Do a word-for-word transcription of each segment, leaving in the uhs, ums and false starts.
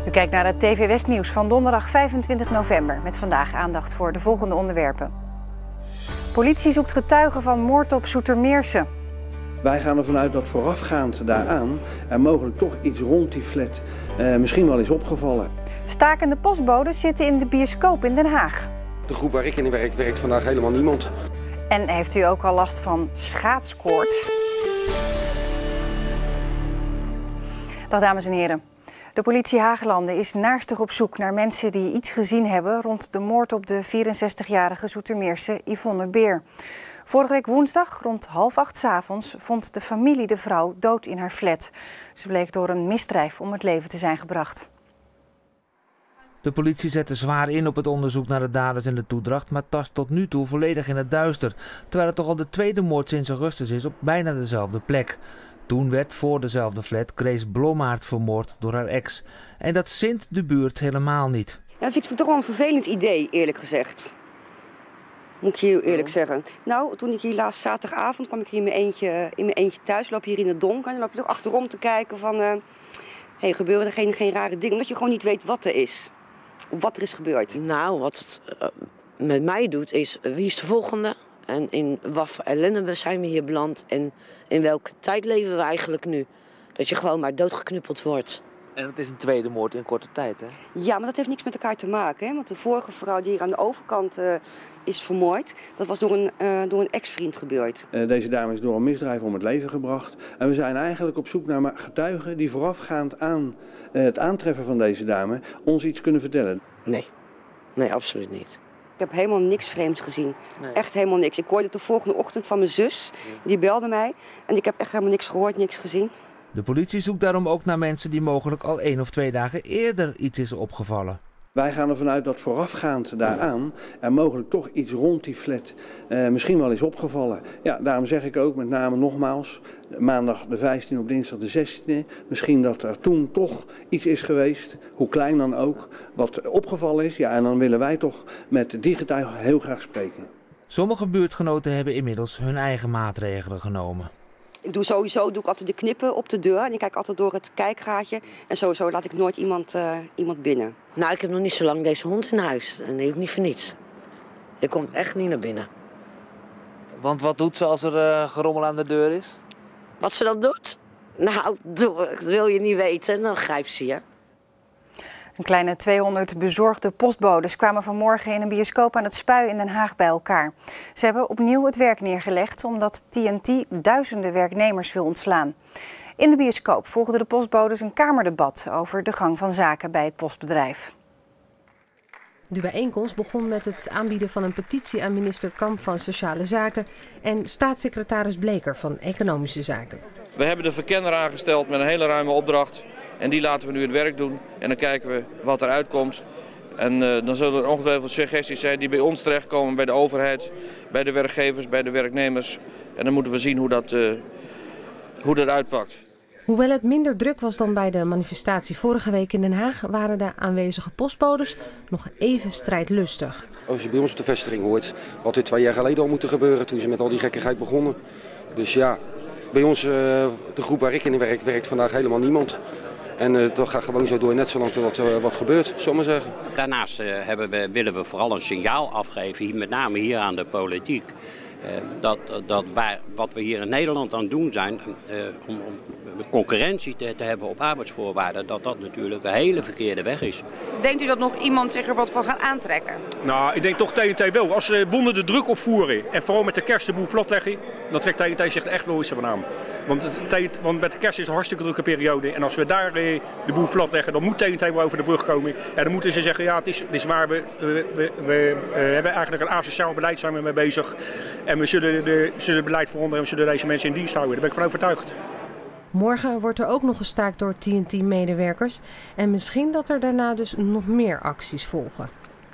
U kijkt naar het T V West nieuws van donderdag vijfentwintig november. Met vandaag aandacht voor de volgende onderwerpen. Politie zoekt getuigen van moord op Zoetermeerse. Wij gaan ervan uit dat voorafgaand daaraan er mogelijk toch iets rond die flat uh, misschien wel is opgevallen. Stakende postbodes zitten in de bioscoop in Den Haag. De groep waar ik in werk, werkt vandaag helemaal niemand. En heeft u ook al last van schaatskoorts? Dag dames en heren. De politie Haaglanden is naarstig op zoek naar mensen die iets gezien hebben rond de moord op de vierenzestigjarige Zoetermeerse Yvonne Beer. Vorige week woensdag, rond half acht 's avonds, vond de familie de vrouw dood in haar flat. Ze bleek door een misdrijf om het leven te zijn gebracht. De politie zette zwaar in op het onderzoek naar de daders en de toedracht, maar tast tot nu toe volledig in het duister. Terwijl het toch al de tweede moord sinds augustus is op bijna dezelfde plek. Toen werd voor dezelfde flat Grace Blommaert vermoord door haar ex. En dat zint de buurt helemaal niet. Ja, dat vind ik toch wel een vervelend idee, eerlijk gezegd. Moet ik je heel eerlijk zeggen. Nou, toen ik hier laatst zaterdagavond kwam ik hier in mijn eentje, in mijn eentje thuis. Loop hier in het donker en dan loop je toch achterom te kijken van... Uh, hey, gebeuren er geen, geen rare dingen? Omdat je gewoon niet weet wat er is. Of wat er is gebeurd. Nou, wat het uh, met mij doet is, uh, wie is de volgende? En in wat voor ellende zijn we hier beland? En in welke tijd leven we eigenlijk nu? Dat je gewoon maar doodgeknuppeld wordt. En het is een tweede moord in korte tijd, hè? Ja, maar dat heeft niks met elkaar te maken. Hè? Want de vorige vrouw die hier aan de overkant uh, is vermoord, dat was door een, uh, door een ex-vriend gebeurd. Uh, deze dame is door een misdrijf om het leven gebracht. En we zijn eigenlijk op zoek naar getuigen die voorafgaand aan uh, het aantreffen van deze dame ons iets kunnen vertellen. Nee, nee, absoluut niet. Ik heb helemaal niks vreemds gezien. Nee. Echt helemaal niks. Ik hoorde het de volgende ochtend van mijn zus. Die belde mij. En ik heb echt helemaal niks gehoord, niks gezien. De politie zoekt daarom ook naar mensen die mogelijk al één of twee dagen eerder iets is opgevallen. Wij gaan ervan uit dat voorafgaand daaraan er mogelijk toch iets rond die flat uh, misschien wel is opgevallen. Ja, daarom zeg ik ook met name nogmaals, maandag de vijftiende op dinsdag de zestiende. Misschien dat er toen toch iets is geweest, hoe klein dan ook, wat opgevallen is. Ja, en dan willen wij toch met die getuigen heel graag spreken. Sommige buurtgenoten hebben inmiddels hun eigen maatregelen genomen. Ik doe sowieso doe ik altijd de knippen op de deur en ik kijk altijd door het kijkgaatje. En sowieso laat ik nooit iemand, uh, iemand binnen. Nou, ik heb nog niet zo lang deze hond in huis. En die heb ik niet voor niets. Je komt echt niet naar binnen. Want wat doet ze als er uh, gerommel aan de deur is? Wat ze dan doet? Nou, dat wil je niet weten. Dan grijpt ze je. Een kleine tweehonderd bezorgde postbodes kwamen vanmorgen in een bioscoop aan het Spui in Den Haag bij elkaar. Ze hebben opnieuw het werk neergelegd omdat T N T duizenden werknemers wil ontslaan. In de bioscoop volgden de postbodes een kamerdebat over de gang van zaken bij het postbedrijf. De bijeenkomst begon met het aanbieden van een petitie aan minister Kamp van Sociale Zaken en staatssecretaris Bleker van Economische Zaken. We hebben de verkenner aangesteld met een hele ruime opdracht. En die laten we nu het werk doen en dan kijken we wat eruit komt. En uh, dan zullen er ongetwijfeld suggesties zijn die bij ons terechtkomen, bij de overheid, bij de werkgevers, bij de werknemers. En dan moeten we zien hoe dat, uh, hoe dat uitpakt. Hoewel het minder druk was dan bij de manifestatie vorige week in Den Haag, waren de aanwezige postbodes nog even strijdlustig. Als je bij ons op de vestiging hoort, wat er twee jaar geleden al moeten gebeuren toen ze met al die gekkigheid begonnen. Dus ja, bij ons, uh, de groep waar ik in werk, werkt vandaag helemaal niemand. En uh, dat gaat gewoon zo door, net zolang tot er uh, wat gebeurt, zullen we maar zeggen. Daarnaast uh, hebben we, willen we vooral een signaal afgeven, hier, met name hier aan de politiek. Uh, dat dat wij, wat we hier in Nederland aan het doen zijn, uh, om, om concurrentie te, te hebben op arbeidsvoorwaarden, dat dat natuurlijk een hele verkeerde weg is. Denkt u dat nog iemand zich er wat van gaat aantrekken? Nou, ik denk toch T N T wel. Als ze bonden de druk opvoeren en vooral met de kerst de boel platleggen, dan trekt T N T zich echt wel iets van aan. Want, want met de kerst is een hartstikke drukke periode en als we daar de boel platleggen, dan moet T N T wel over de brug komen. En dan moeten ze zeggen, ja, het is, het is waar, we, we, we, we hebben eigenlijk een asociaal beleid zijn we mee bezig. En we zullen, de, zullen het beleid veranderen en we zullen deze mensen in dienst houden. Daar ben ik van overtuigd. Morgen wordt er ook nog gestaakt door T N T-medewerkers. En misschien dat er daarna dus nog meer acties volgen.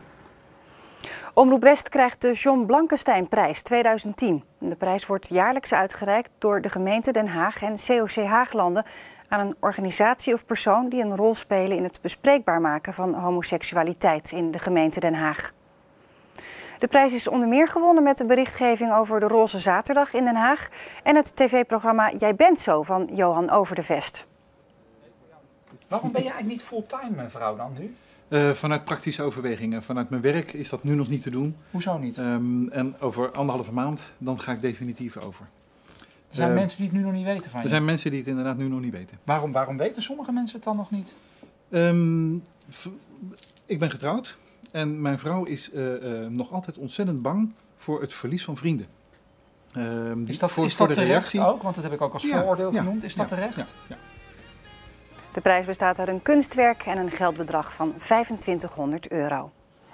Omroep West krijgt de John Blankenstein-prijs tweeduizend tien. De prijs wordt jaarlijks uitgereikt door de gemeente Den Haag en C O C Haaglanden aan een organisatie of persoon die een rol spelen in het bespreekbaar maken van homoseksualiteit in de gemeente Den Haag. De prijs is onder meer gewonnen met de berichtgeving over de Roze Zaterdag in Den Haag en het tv-programma Jij bent zo van Johan Overdevest. Waarom ben je eigenlijk niet fulltime vrouw dan nu? Uh, vanuit praktische overwegingen. Vanuit mijn werk is dat nu nog niet te doen. Hoezo niet? Um, en over anderhalve maand, dan ga ik definitief over. Er zijn uh, mensen die het nu nog niet weten van je? Er zijn mensen die het inderdaad nu nog niet weten. Waarom, waarom weten sommige mensen het dan nog niet? Um, ik ben getrouwd en mijn vrouw is uh, uh, nog altijd ontzettend bang voor het verlies van vrienden. Um, is dat, voor, is voor dat de terecht reactie. ook? Want dat heb ik ook als ja, vooroordeel ja, genoemd. Is dat ja, terecht? Ja, ja. De prijs bestaat uit een kunstwerk en een geldbedrag van vijfentwintighonderd euro.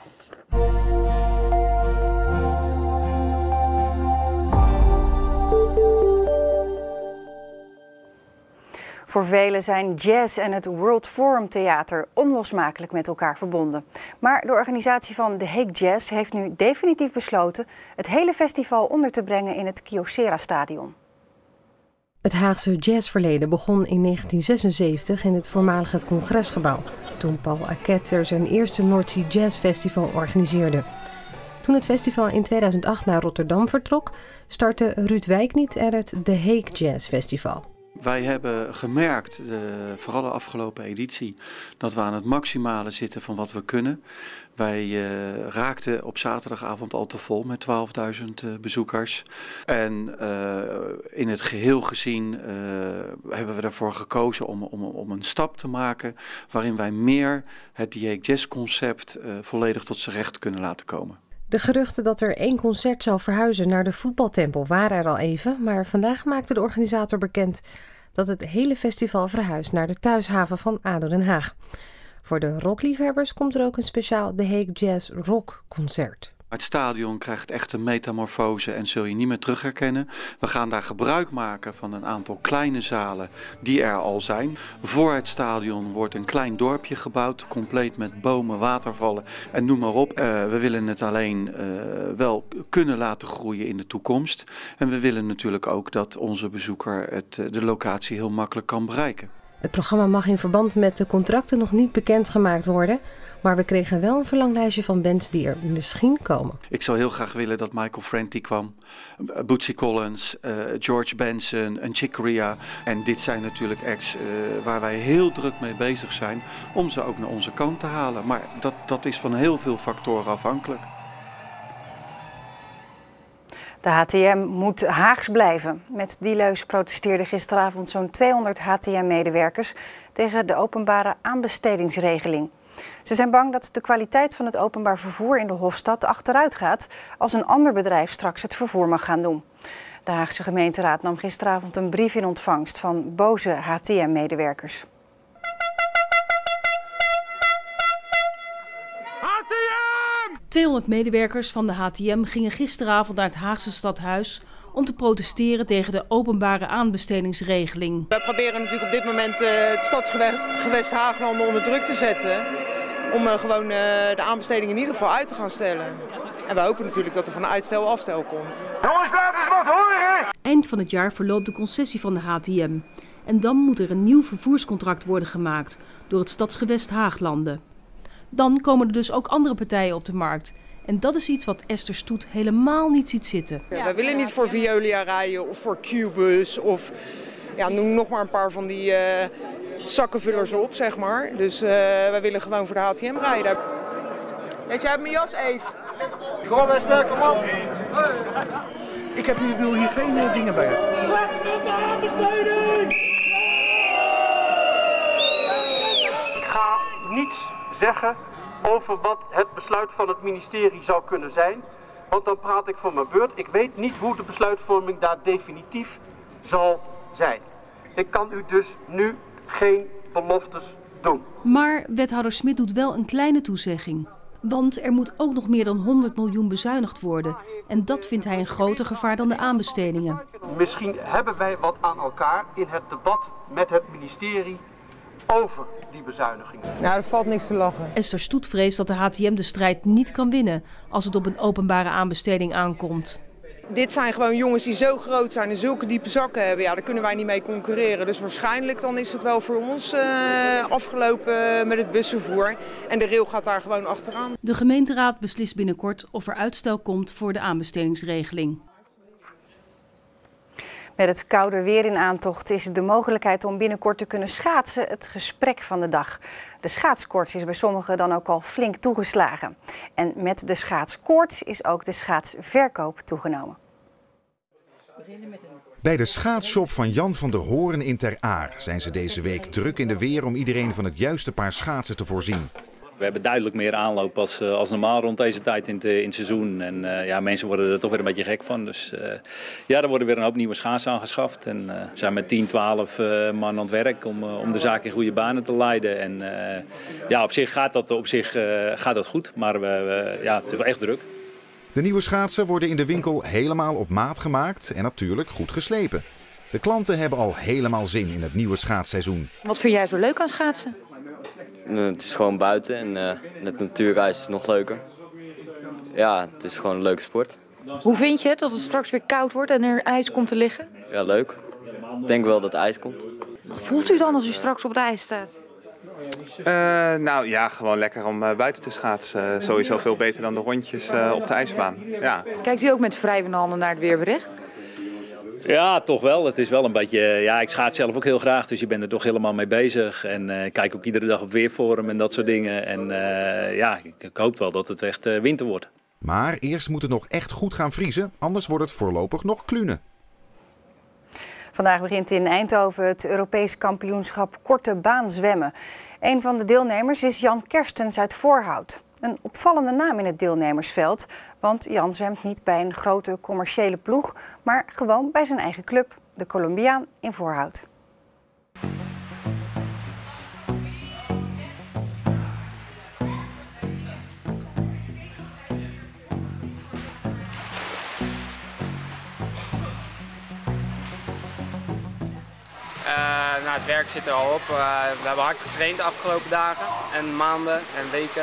Voor velen zijn jazz en het World Forum Theater onlosmakelijk met elkaar verbonden. Maar de organisatie van The Hague Jazz heeft nu definitief besloten het hele festival onder te brengen in het Kyocera-stadion. Het Haagse jazzverleden begon in negentien zesenzeventig in het voormalige congresgebouw, toen Paul Arquette er zijn eerste North Sea Jazz Festival organiseerde. Toen het festival in tweeduizend acht naar Rotterdam vertrok, startte Ruud Wijkniet er het The Hague Jazz Festival. Wij hebben gemerkt, uh, vooral de afgelopen editie, dat we aan het maximale zitten van wat we kunnen. Wij uh, raakten op zaterdagavond al te vol met twaalfduizend uh, bezoekers. En uh, in het geheel gezien uh, hebben we ervoor gekozen om, om, om een stap te maken waarin wij meer het The Hague Jazz concept uh, volledig tot zijn recht kunnen laten komen. De geruchten dat er één concert zou verhuizen naar de voetbaltempel waren er al even, maar vandaag maakte de organisator bekend dat het hele festival verhuist naar de thuishaven van A D O Den Haag. Voor de rockliefhebbers komt er ook een speciaal The Hague Jazz Rock concert. Het stadion krijgt echt een metamorfose en zul je niet meer terug herkennen. We gaan daar gebruik maken van een aantal kleine zalen die er al zijn. Voor het stadion wordt een klein dorpje gebouwd, compleet met bomen, watervallen en noem maar op. Uh, we willen het alleen uh, wel kunnen laten groeien in de toekomst. En we willen natuurlijk ook dat onze bezoeker het, de locatie heel makkelijk kan bereiken. Het programma mag in verband met de contracten nog niet bekendgemaakt worden, maar we kregen wel een verlanglijstje van bands die er misschien komen. Ik zou heel graag willen dat Michael Franti kwam, Bootsy Collins, uh, George Benson en Chick Corea. En dit zijn natuurlijk acts uh, waar wij heel druk mee bezig zijn om ze ook naar onze kant te halen. Maar dat, dat is van heel veel factoren afhankelijk. De H T M moet Haags blijven. Met die leus protesteerden gisteravond zo'n tweehonderd H T M-medewerkers tegen de openbare aanbestedingsregeling. Ze zijn bang dat de kwaliteit van het openbaar vervoer in de Hofstad achteruit gaat als een ander bedrijf straks het vervoer mag gaan doen. De Haagse gemeenteraad nam gisteravond een brief in ontvangst van boze H T M-medewerkers. tweehonderd medewerkers van de H T M gingen gisteravond naar het Haagse stadhuis om te protesteren tegen de openbare aanbestedingsregeling. Wij proberen natuurlijk op dit moment uh, het stadsgewest Haaglanden onder druk te zetten om uh, gewoon uh, de aanbesteding in ieder geval uit te gaan stellen. En we hopen natuurlijk dat er van uitstel afstel komt. Jongens, laat eens wat horen! Eind van het jaar verloopt de concessie van de H T M. En dan moet er een nieuw vervoerscontract worden gemaakt door het stadsgewest Haaglanden. Dan komen er dus ook andere partijen op de markt. En dat is iets wat Esther Stoet helemaal niet ziet zitten. Ja, wij willen niet voor Veolia rijden of voor Qbus of ja, noem nog maar een paar van die uh, zakkenvullers op, zeg maar. Dus uh, wij willen gewoon voor de H T M rijden. Weet jij mijn jas, Eve? Kom maar snel, kom op. Ik heb hier, wil hier geen uh, dingen bij. Weg met de aanbesteding! Ik ga niets zeggen over wat het besluit van het ministerie zou kunnen zijn. Want dan praat ik voor mijn beurt. Ik weet niet hoe de besluitvorming daar definitief zal zijn. Ik kan u dus nu geen beloftes doen. Maar wethouder Smit doet wel een kleine toezegging. Want er moet ook nog meer dan honderd miljoen bezuinigd worden. En dat vindt hij een groter gevaar dan de aanbestedingen. Misschien hebben wij wat aan elkaar in het debat met het ministerie over die bezuinigingen. Nou, er valt niks te lachen. Esther Stoet vreest dat de H T M de strijd niet kan winnen als het op een openbare aanbesteding aankomt. Dit zijn gewoon jongens die zo groot zijn en zulke diepe zakken hebben. Ja, daar kunnen wij niet mee concurreren. Dus waarschijnlijk dan is het wel voor ons uh, afgelopen met het busvervoer. En de rail gaat daar gewoon achteraan. De gemeenteraad beslist binnenkort of er uitstel komt voor de aanbestedingsregeling. Met het koude weer in aantocht is de mogelijkheid om binnenkort te kunnen schaatsen het gesprek van de dag. De schaatskoorts is bij sommigen dan ook al flink toegeslagen. En met de schaatskoorts is ook de schaatsverkoop toegenomen. Bij de schaatsshop van Jan van der Hoorn in Ter Aar zijn ze deze week druk in de weer om iedereen van het juiste paar schaatsen te voorzien. We hebben duidelijk meer aanloop als, als normaal rond deze tijd in het, in het seizoen. En uh, ja, mensen worden er toch weer een beetje gek van. Dus uh, ja, er worden weer een hoop nieuwe schaatsen aangeschaft. En uh, we zijn met tien, twaalf uh, man aan het werk om, uh, om de zaak in goede banen te leiden. En uh, ja, op zich gaat dat, op zich, uh, gaat dat goed, maar we, we, ja, het is wel echt druk. De nieuwe schaatsen worden in de winkel helemaal op maat gemaakt en natuurlijk goed geslepen. De klanten hebben al helemaal zin in het nieuwe schaatsseizoen. Wat vind jij zo leuk aan schaatsen? Het is gewoon buiten en uh, het natuurijs is nog leuker. Ja, het is gewoon een leuke sport. Hoe vind je het dat het straks weer koud wordt en er ijs komt te liggen? Ja, leuk. Ik denk wel dat er ijs komt. Wat voelt u dan als u straks op het ijs staat? Uh, nou ja, gewoon lekker om uh, buiten te schaatsen. Uh, sowieso veel beter dan de rondjes uh, op de ijsbaan. Ja. Kijkt u ook met wrijvende handen naar het weerbericht? Ja, toch wel. Het is wel een beetje, ja, ik schaats zelf ook heel graag, dus je bent er toch helemaal mee bezig. En uh, kijk ook iedere dag op Weerforum en dat soort dingen. En uh, ja, ik, ik hoop wel dat het echt uh, winter wordt. Maar eerst moet het nog echt goed gaan vriezen, anders wordt het voorlopig nog klunen. Vandaag begint in Eindhoven het Europees kampioenschap korte baan zwemmen. Een van de deelnemers is Jan Kerstens uit Voorhout. Een opvallende naam in het deelnemersveld, want Jan zwemt niet bij een grote commerciële ploeg, maar gewoon bij zijn eigen club, de Colombiaan in Voorhout. Uh, nou, het werk zit er al op. Uh, we hebben hard getraind de afgelopen dagen en maanden en weken.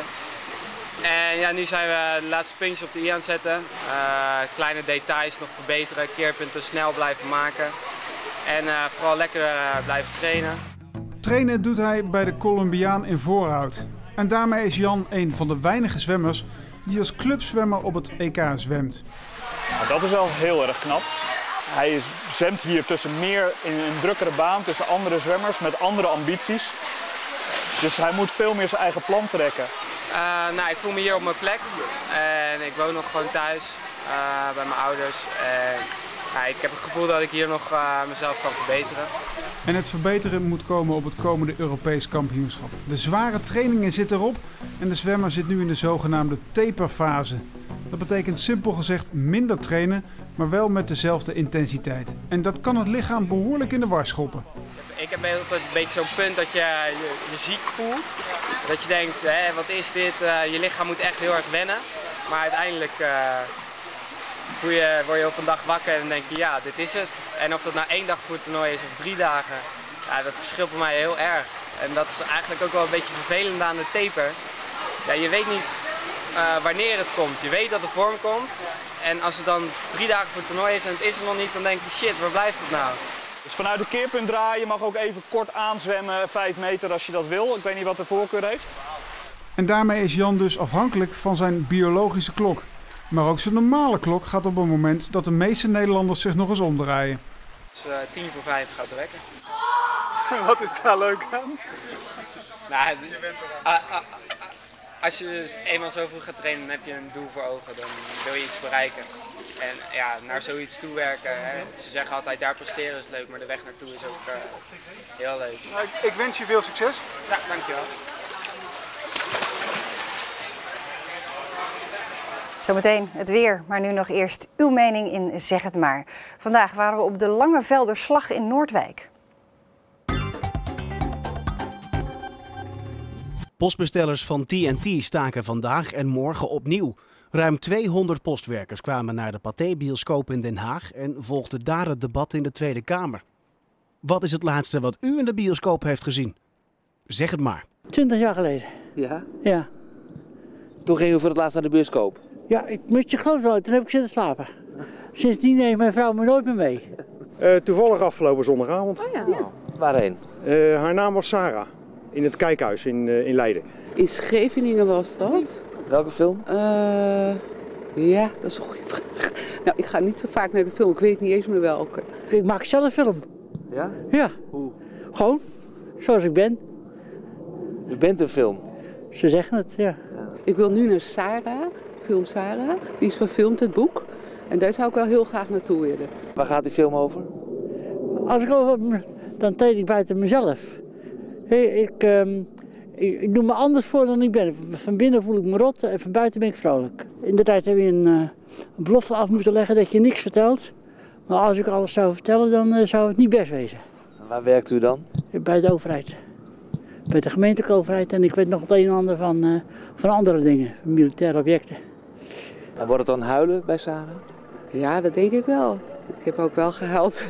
En ja, nu zijn we de laatste puntjes op de i aan het zetten. Uh, kleine details nog verbeteren, keerpunten snel blijven maken. En uh, vooral lekker uh, blijven trainen. Trainen doet hij bij de Colombiaan in Voorhout. En daarmee is Jan een van de weinige zwemmers die als clubzwemmer op het E K zwemt. Nou, dat is wel heel erg knap. Hij zwemt hier tussen meer in een drukkere baan, tussen andere zwemmers met andere ambities. Dus hij moet veel meer zijn eigen plan trekken. Uh, nou, ik voel me hier op mijn plek en ik woon nog gewoon thuis uh, bij mijn ouders. En, uh, ik heb het gevoel dat ik hier nog uh, mezelf kan verbeteren. En het verbeteren moet komen op het komende Europees kampioenschap. De zware trainingen zitten erop en de zwemmer zit nu in de zogenaamde taperfase. Dat betekent simpel gezegd minder trainen, maar wel met dezelfde intensiteit. En dat kan het lichaam behoorlijk in de war schoppen. Ik heb altijd een beetje zo'n punt dat je, je je ziek voelt. Dat je denkt, hé, wat is dit? Uh, je lichaam moet echt heel erg wennen. Maar uiteindelijk uh, voel je, word je op een dag wakker en denk je, ja, dit is het. En of dat nou één dag voor het toernooi is of drie dagen, ja, dat verschilt bij mij heel erg. En dat is eigenlijk ook wel een beetje vervelend aan de taper. Ja, je weet niet uh, wanneer het komt. Je weet dat de vorm komt. En als het dan drie dagen voor het toernooi is en het is er nog niet, dan denk je, shit, waar blijft het nou? Dus vanuit de keerpunt draaien, je mag ook even kort aanzwemmen, vijf meter als je dat wil. Ik weet niet wat de voorkeur heeft. En daarmee is Jan dus afhankelijk van zijn biologische klok. Maar ook zijn normale klok gaat op een moment dat de meeste Nederlanders zich nog eens omdraaien. Dus uh, tien voor vijf gaat de wekker. Wat is daar leuk aan? Nou, uh, uh, uh, als je dus eenmaal zo vroeg gaat trainen, dan heb je een doel voor ogen. Dan wil je iets bereiken. En ja, naar zoiets toewerken. Hè. Ze zeggen altijd, daar presteren is leuk, maar de weg naartoe is ook uh, heel leuk. Nou, ik, ik wens je veel succes. Ja, dankjewel. Zometeen het weer, maar nu nog eerst uw mening in Zeg het maar. Vandaag waren we op de Lange Velderslag in Noordwijk. Postbestellers van T en T staken vandaag en morgen opnieuw. Ruim tweehonderd postwerkers kwamen naar de Pathé-bioscoop in Den Haag en volgde daar het debat in de Tweede Kamer. Wat is het laatste wat u in de bioscoop heeft gezien? Zeg het maar. Twintig jaar geleden. Ja? Ja. Toen ging u voor het laatst naar de bioscoop? Ja, ik moest je groot uit, toen heb ik zitten slapen. Sindsdien neemt mijn vrouw me nooit meer mee. Uh, toevallig afgelopen zondagavond. Oh ja. Ja. Waarheen? Uh, haar naam was Sarah, in het Kijkhuis in, uh, in Leiden. In Scheveningen was dat. Welke film? Uh, Ja, dat is een goede vraag. Nou, ik ga niet zo vaak naar de film, ik weet niet eens meer welke. Ik maak zelf een film. Ja? Ja. Hoe? Gewoon, zoals ik ben. U bent een film? Ze zeggen het, ja. ja. Ik wil nu naar Sarah, film Sarah. Die is verfilmd, het boek. En daar zou ik wel heel graag naartoe willen. Waar gaat die film over? Als ik over, dan treed ik buiten mezelf. Hey, ik, um, ik, ik doe me anders voor dan ik ben. Van binnen voel ik me rot en van buiten ben ik vrolijk. In de tijd heb je een, uh, een belofte af moeten leggen dat je niks vertelt. Maar als ik alles zou vertellen, dan uh, zou het niet best wezen. En waar werkt u dan? Bij de overheid. Bij de gemeentelijke overheid en ik weet nog het een en ander van, uh, van andere dingen, van militaire objecten. En wordt het dan huilen bij Sarah? Ja, dat denk ik wel. Ik heb ook wel gehuild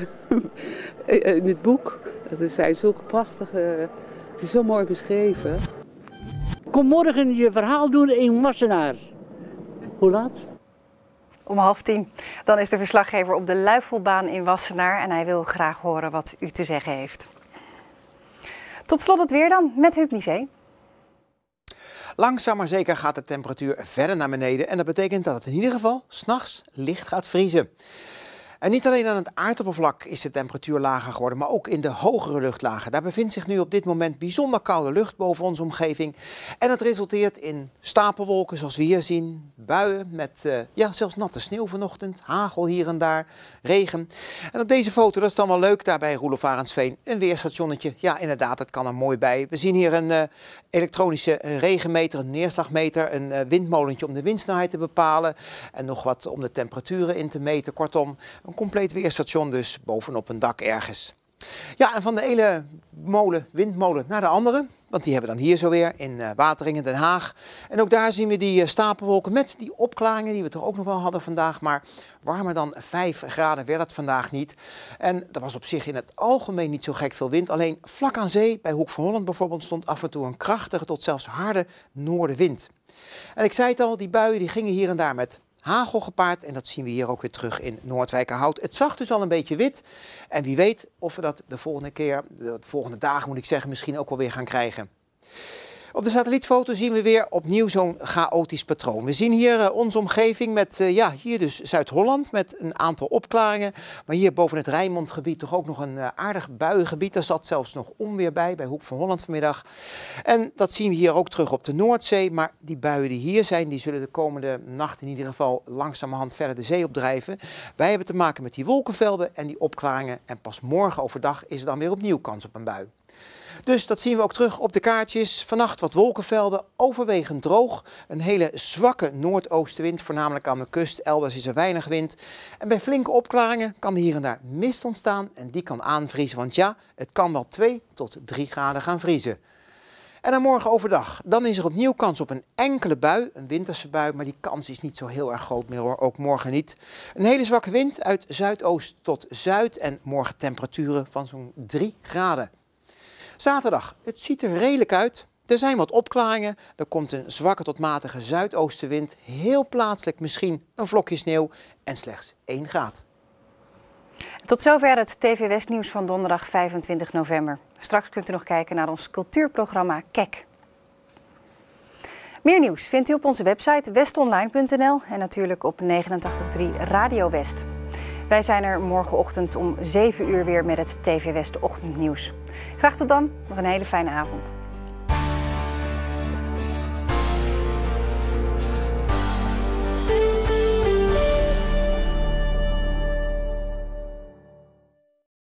in het boek. Het zijn zulke prachtige, het is zo mooi beschreven. Kom morgen je verhaal doen in Wassenaar. Hoe laat? Om half tien. Dan is de verslaggever op de Luifelbaan in Wassenaar en hij wil graag horen wat u te zeggen heeft. Tot slot het weer dan met Huub Liesé. Langzaam maar zeker gaat de temperatuur verder naar beneden en dat betekent dat het in ieder geval 's nachts licht gaat vriezen. En niet alleen aan het aardoppervlak is de temperatuur lager geworden, maar ook in de hogere luchtlagen. Daar bevindt zich nu op dit moment bijzonder koude lucht boven onze omgeving. En dat resulteert in stapelwolken zoals we hier zien, buien met uh, ja, zelfs natte sneeuw vanochtend, hagel hier en daar, regen. En op deze foto, dat is dan wel leuk, daar bij Roelof Arendsveen, een weerstationnetje. Ja, inderdaad, het kan er mooi bij. We zien hier een uh, elektronische regenmeter, een neerslagmeter, een uh, windmolentje om de windsnelheid te bepalen en nog wat om de temperaturen in te meten. Kortom, een compleet weerstation dus bovenop een dak ergens. Ja, en van de ene molen, windmolen naar de andere, want die hebben we dan hier zo weer in uh, Wateringen, Den Haag. En ook daar zien we die uh, stapelwolken met die opklaringen die we toch ook nog wel hadden vandaag. Maar warmer dan vijf graden werd het vandaag niet. En er was op zich in het algemeen niet zo gek veel wind. Alleen vlak aan zee, bij Hoek van Holland bijvoorbeeld, stond af en toe een krachtige tot zelfs harde noordenwind. En ik zei het al, die buien die gingen hier en daar met hagel gepaard en dat zien we hier ook weer terug in Noordwijkerhout. Het zag dus al een beetje wit en wie weet of we dat de volgende keer, de volgende dagen moet ik zeggen, misschien ook wel weer gaan krijgen. Op de satellietfoto zien we weer opnieuw zo'n chaotisch patroon. We zien hier uh, onze omgeving met, uh, ja, hier dus Zuid-Holland met een aantal opklaringen. Maar hier boven het Rijnmondgebied toch ook nog een uh, aardig buiengebied. Daar zat zelfs nog onweer bij, bij Hoek van Holland vanmiddag. En dat zien we hier ook terug op de Noordzee. Maar die buien die hier zijn, die zullen de komende nacht in ieder geval langzamerhand verder de zee opdrijven. Wij hebben te maken met die wolkenvelden en die opklaringen. En pas morgen overdag is er dan weer opnieuw kans op een bui. Dus dat zien we ook terug op de kaartjes. Vannacht wat wolkenvelden, overwegend droog. Een hele zwakke noordoostenwind, voornamelijk aan de kust. Elders is er weinig wind. En bij flinke opklaringen kan er hier en daar mist ontstaan. En die kan aanvriezen, want ja, het kan wel twee tot drie graden gaan vriezen. En dan morgen overdag, dan is er opnieuw kans op een enkele bui, een winterse bui, maar die kans is niet zo heel erg groot meer hoor, ook morgen niet. Een hele zwakke wind uit zuidoost tot zuid en morgen temperaturen van zo'n drie graden. Zaterdag, het ziet er redelijk uit. Er zijn wat opklaringen. Er komt een zwakke tot matige zuidoostenwind. Heel plaatselijk misschien een vlokje sneeuw en slechts één graad. Tot zover het T V West nieuws van donderdag vijfentwintig november. Straks kunt u nog kijken naar ons cultuurprogramma Kek. Meer nieuws vindt u op onze website westonline punt n l en natuurlijk op negenentachtig komma drie Radio West. Wij zijn er morgenochtend om zeven uur weer met het T V West ochtendnieuws. Graag tot dan, nog een hele fijne avond.